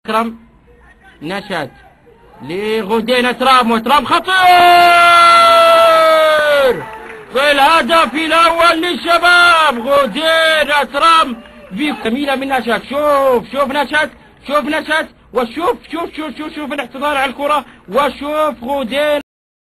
أكرم نشأت لغدين ترام، وترام خطير في الهدف الأول للشباب. غدين ترام جميلة من نشأت. شوف نشأت، شوف نشأت، وشوف شوف الاحتضان على الكرة، وشوف غدين.